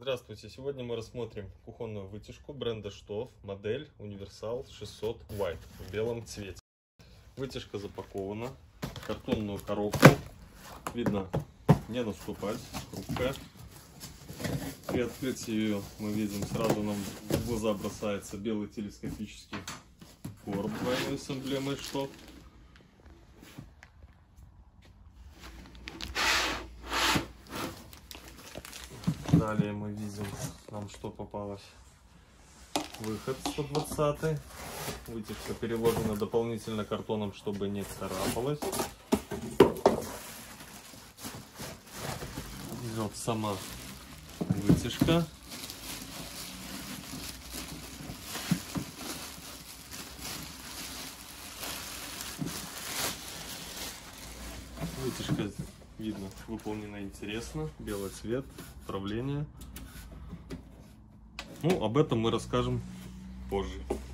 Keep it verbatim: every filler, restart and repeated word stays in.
Здравствуйте! Сегодня мы рассмотрим кухонную вытяжку бренда Штоф, модель Универсал шестьсот White в белом цвете. Вытяжка запакована в картонную коробку. Видно, не наступать, хрупкая. При открытии ее мы видим, сразу нам в глаза бросается белый телескопический короб двойной с эмблемой Штоф. Далее мы видим, нам что попалось. Выход сто двадцать. Вытяжка переложена дополнительно картоном, чтобы не царапалась. Идет сама вытяжка. Вытяжка, видно, выполнена интересно. Белый цвет, управление. Ну, об этом мы расскажем позже.